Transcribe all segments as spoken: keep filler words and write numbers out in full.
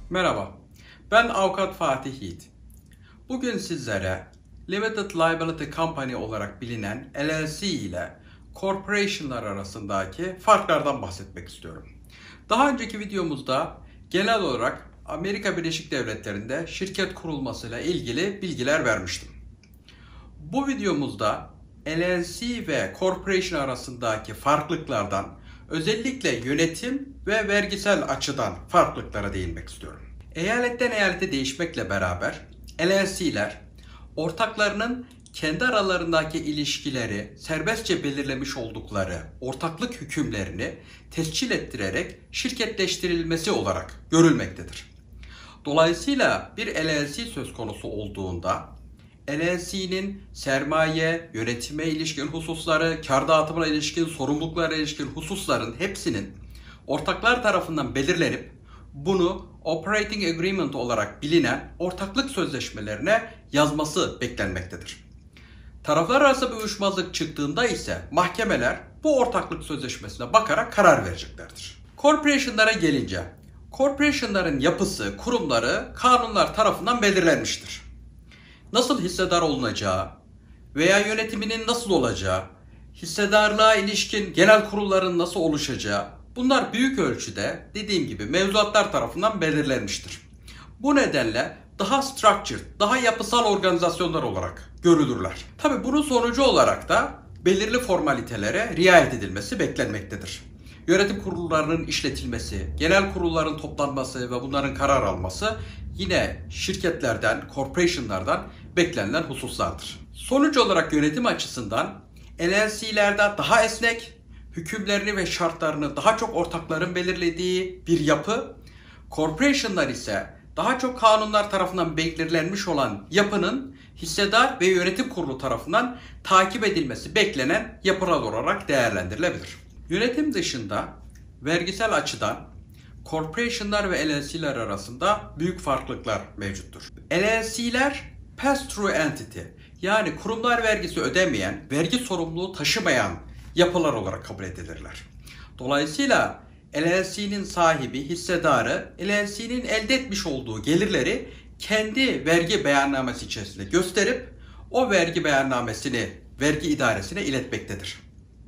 Merhaba, ben Avukat Fatih Yiğit. Bugün sizlere Limited Liability Company olarak bilinen L L C ile corporationlar arasındaki farklardan bahsetmek istiyorum. Daha önceki videomuzda genel olarak Amerika Birleşik Devletleri'nde şirket kurulmasıyla ilgili bilgiler vermiştim. Bu videomuzda L L C ve corporation arasındaki farklılıklardan, özellikle yönetim ve vergisel açıdan farklılıklara değinmek istiyorum. Eyaletten eyalete değişmekle beraber L L C'ler ortaklarının kendi aralarındaki ilişkileri serbestçe belirlemiş oldukları ortaklık hükümlerini tescil ettirerek şirketleştirilmesi olarak görülmektedir. Dolayısıyla bir L L C söz konusu olduğunda L L C'nin sermaye, yönetime ilişkin hususları, kar dağıtımına ilişkin, sorumluluklara ilişkin hususların hepsinin ortaklar tarafından belirlenip bunu Operating Agreement olarak bilinen ortaklık sözleşmelerine yazması beklenmektedir. Taraflar arasında bir uyuşmazlık çıktığında ise mahkemeler bu ortaklık sözleşmesine bakarak karar vereceklerdir. Corporation'lara gelince, corporation'ların yapısı, kurumları kanunlar tarafından belirlenmiştir. Nasıl hissedar olunacağı veya yönetiminin nasıl olacağı, hissedarlığa ilişkin genel kurulların nasıl oluşacağı, bunlar büyük ölçüde dediğim gibi mevzuatlar tarafından belirlenmiştir. Bu nedenle daha structured, daha yapısal organizasyonlar olarak görülürler. Tabii bunun sonucu olarak da belirli formalitelere riayet edilmesi beklenmektedir. Yönetim kurullarının işletilmesi, genel kurulların toplanması ve bunların karar alması yine şirketlerden, corporationlardan beklenilen hususlardır. Sonuç olarak yönetim açısından L L C'lerde daha esnek, hükümlerini ve şartlarını daha çok ortakların belirlediği bir yapı, corporationlar ise daha çok kanunlar tarafından belirlenmiş olan yapının hissedar ve yönetim kurulu tarafından takip edilmesi beklenen yapılar olarak değerlendirilebilir. Yönetim dışında vergisel açıdan corporationlar ve L L C'ler arasında büyük farklılıklar mevcuttur. L L C'ler pass-through entity, yani kurumlar vergisi ödemeyen, vergi sorumluluğu taşımayan yapılar olarak kabul edilirler. Dolayısıyla L L C'nin sahibi, hissedarı L L C'nin elde etmiş olduğu gelirleri kendi vergi beyannamesi içerisinde gösterip o vergi beyannamesini vergi idaresine iletmektedir.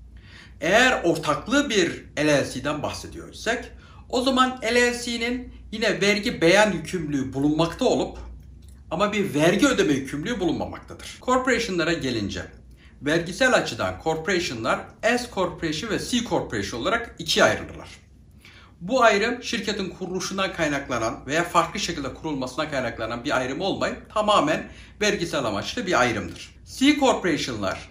Eğer ortaklı bir L L C'den bahsediyorsak o zaman L L C'nin yine vergi beyan yükümlülüğü bulunmakta olup ama bir vergi ödeme yükümlülüğü bulunmamaktadır. Corporation'lara gelince vergisel açıdan corporation'lar S corporation ve C corporation olarak ikiye ayrılırlar. Bu ayrım şirketin kuruluşundan kaynaklanan veya farklı şekilde kurulmasına kaynaklanan bir ayrım olmayıp tamamen vergisel amaçlı bir ayrımdır. C corporation'lar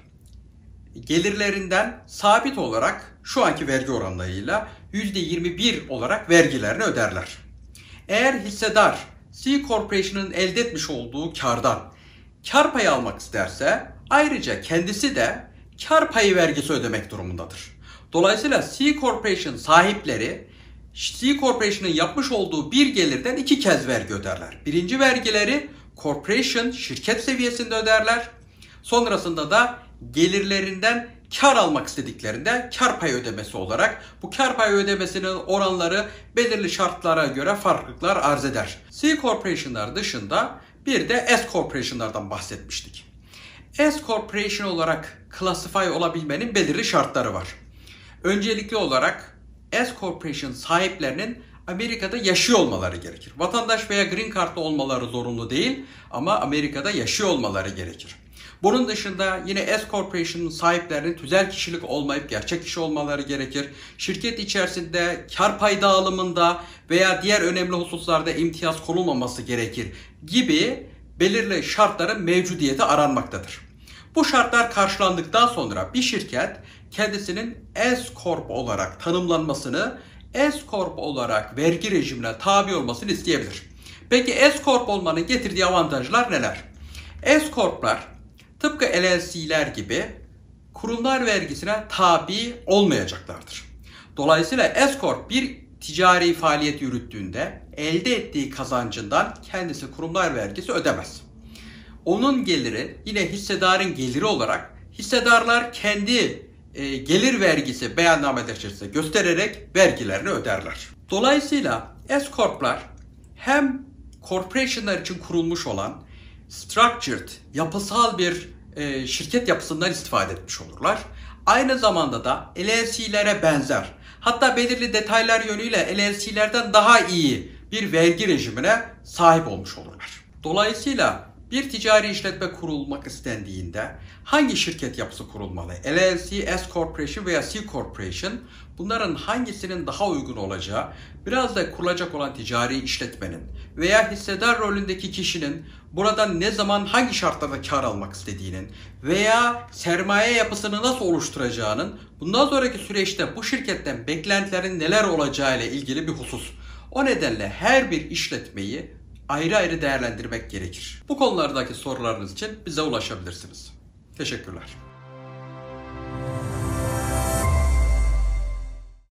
gelirlerinden sabit olarak şu anki vergi oranlarıyla yüzde yirmi bir olarak vergilerini öderler. Eğer hissedar C corporation'ın elde etmiş olduğu kardan kar payı almak isterse ayrıca kendisi de kar payı vergisi ödemek durumundadır. Dolayısıyla C corporation sahipleri C corporation'ın yapmış olduğu bir gelirden iki kez vergi öderler. Birinci vergileri corporation şirket seviyesinde öderler. Sonrasında da gelirlerinden kar almak istediklerinde kar payı ödemesi olarak bu kar payı ödemesinin oranları belirli şartlara göre farklılıklar arz eder. C corporation'lar dışında bir de S corporation'lardan bahsetmiştik. S corporation olarak classify olabilmenin belirli şartları var. Öncelikli olarak S corporation sahiplerinin Amerika'da yaşıyor olmaları gerekir. Vatandaş veya green card'lı olmaları zorunlu değil ama Amerika'da yaşıyor olmaları gerekir. Bunun dışında yine S Corporation'ın sahiplerinin tüzel kişilik olmayıp gerçek kişi olmaları gerekir. Şirket içerisinde kar pay dağılımında veya diğer önemli hususlarda imtiyaz konulmaması gerekir gibi belirli şartların mevcudiyeti aranmaktadır. Bu şartlar karşılandıktan sonra bir şirket kendisinin S Corp olarak tanımlanmasını, S Corp olarak vergi rejimine tabi olmasını isteyebilir. Peki S Corp olmanın getirdiği avantajlar neler? S Corp'lar tıpkı L L C'ler gibi kurumlar vergisine tabi olmayacaklardır. Dolayısıyla S Corp bir ticari faaliyet yürüttüğünde elde ettiği kazancından kendisi kurumlar vergisi ödemez. Onun geliri yine hissedarın geliri olarak hissedarlar kendi e, gelir vergisi beyannameler içerisinde göstererek vergilerini öderler. Dolayısıyla S Corp'lar hem corporationlar için kurulmuş olan structured, yapısal bir e, şirket yapısından istifade etmiş olurlar. Aynı zamanda da L L C'lere benzer, hatta belirli detaylar yönüyle L L C'lerden daha iyi bir vergi rejimine sahip olmuş olurlar. Dolayısıyla bir ticari işletme kurulmak istendiğinde hangi şirket yapısı kurulmalı? L L C, S Corporation veya C Corporation, bunların hangisinin daha uygun olacağı, biraz da kurulacak olan ticari işletmenin veya hissedar rolündeki kişinin buradan ne zaman hangi şartlarda kar almak istediğinin veya sermaye yapısını nasıl oluşturacağının, bundan sonraki süreçte bu şirketten beklentilerin neler olacağı ile ilgili bir husus. O nedenle her bir işletmeyi ayrı ayrı değerlendirmek gerekir. Bu konulardaki sorularınız için bize ulaşabilirsiniz. Teşekkürler.